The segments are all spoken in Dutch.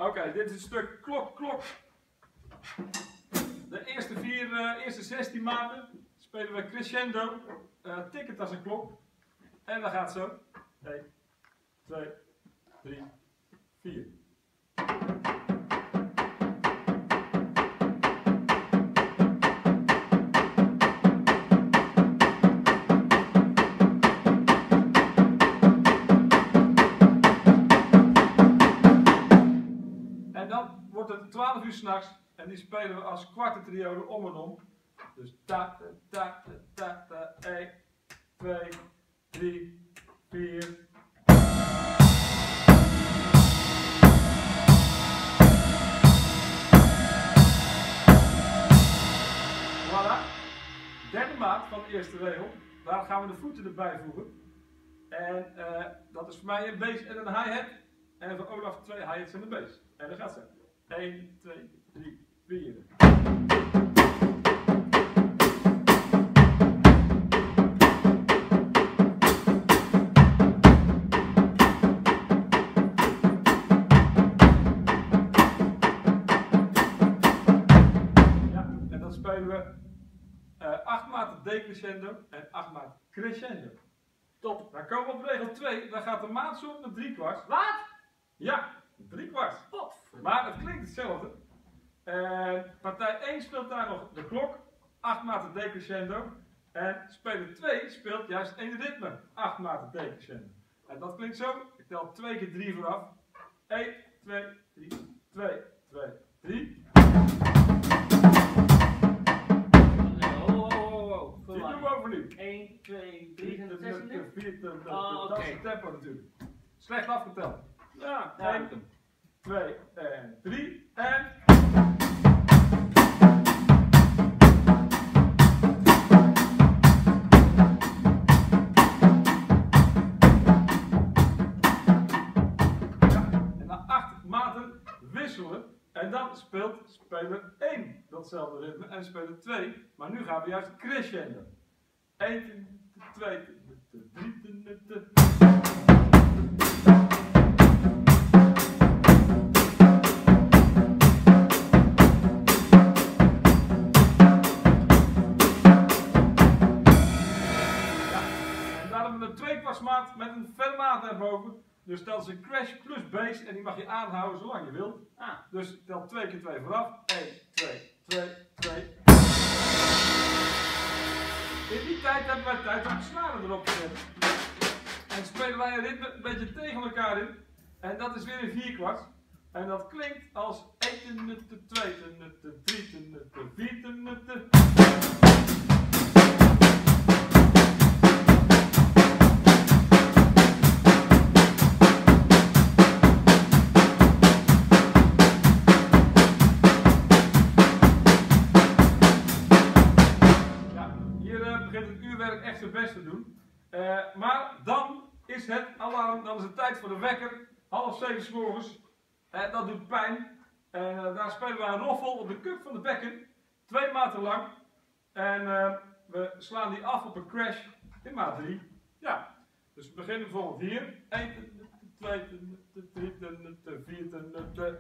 Oké, dit is het stuk klok. De eerste 16 maten spelen we crescendo, tikkend als een klok. En dat gaat zo. 1, 2, 3, 4. En dan wordt het 12 uur 's nachts en die spelen we als kwartentriode om en om. Dus ta, ta, ta, ta, 1, 2, 3, 4. Voilà. Derde maat van de eerste regel. Daar gaan we de voeten erbij voegen. En dat is voor mij een bass en een hi-hat. En voor Olaf 2 hi-hats en een bass. En dat gaat zo. 1, 2, 3, 4. Spelen we 8 maten decrescendo en 8 maten crescendo. Top. Dan komen we op regel 2, dan gaat de maatsom met 3/4. Wat? Ja, 3/4. Top. Maar het klinkt hetzelfde. Partij 1 speelt daar nog de klok, 8 maten decrescendo. En speler 2 speelt juist één ritme, 8 maten decrescendo. En dat klinkt zo, ik tel 2 keer 3 vooraf. 1, 2, 3, 2, 2, 3. Die doen we over nu. 1, 2, 3 en 6 in Dat is het tempo natuurlijk. Slecht afgeteld. Ja, 1, 2 en 3 en... En na 8 maten wisselen. En dan speelt speler 1 datzelfde ritme en speler 2. Maar nu gaan we juist crescendo. 1, 2, 3. Een 2/4 maat met een fermaat erboven. Dus dat is een crash plus bass en die mag je aanhouden zolang je wilt. Dus tel 2 keer 2 vooraf. 1, 2, 2, 2. In die tijd hebben wij tijd om de snaren erop te zetten. En spelen wij een ritme een beetje tegen elkaar in. En dat is weer een 4/4. En dat klinkt als 1, 2, 3, 4. Echt zijn best te doen. Maar dan is het alarm, dan is het tijd voor de wekker. 6:30 's morgens. Dat doet pijn. Daar spelen we een roffel op de cup van de bekken. 2 maten lang. En we slaan die af op een crash in maat 3. Ja. Dus we beginnen bijvoorbeeld hier. 1, 2, 3, 4.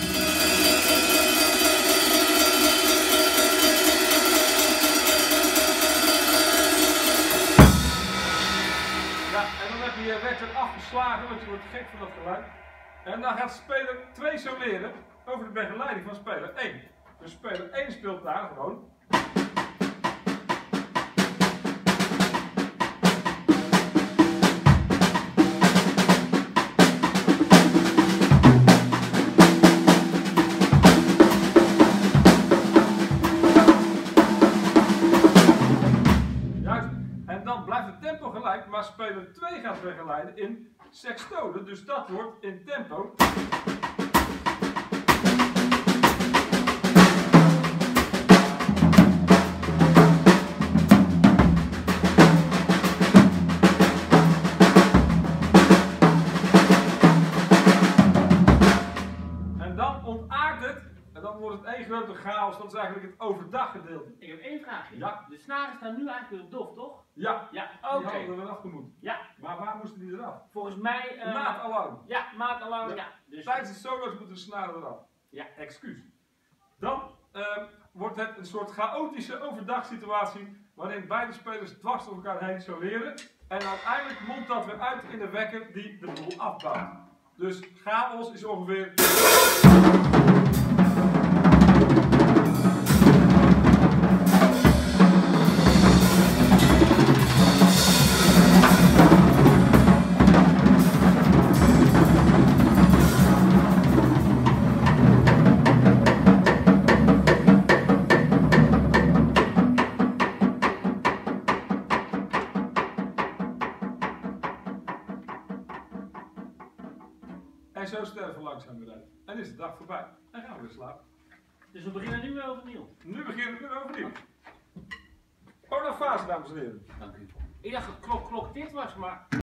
En dan heb je je wekker afgeslagen, want je wordt gek van dat geluid. En dan gaat speler 2 soleren over de begeleiding van speler 1. Dus speler 1 speelt daar gewoon. Maar speler 2 gaat begeleiden in sextole, dus dat wordt in tempo. En dan ontaart het, en dan wordt het één grote chaos, dat is eigenlijk het overdaggedeelte. Ik heb 1 vraagje. Ja. De snaren staan nu eigenlijk weer op dof, toch? Ja, Ja, die oké. hadden we afgemoet. Ja. Maar waar moesten die eraf? Volgens mij... Na het alarm. Ja, maatalarm, Ja. ja. Dus, Tijdens de solo's moeten de snaren eraf. Ja. Excuus. Dan wordt het een soort chaotische overdagsituatie waarin beide spelers dwars door elkaar heen soleren. En uiteindelijk mondt dat weer uit in de wekker die de boel afbouwt. Dus chaos is ongeveer... En zo sterven we langzaam weer uit. En is de dag voorbij. En gaan we weer slapen. dus we beginnen nu weer overnieuw. Nu beginnen we weer overnieuw. Olaf Fase, dames en heren. Dank u. Ik dacht dat klok dit was, maar...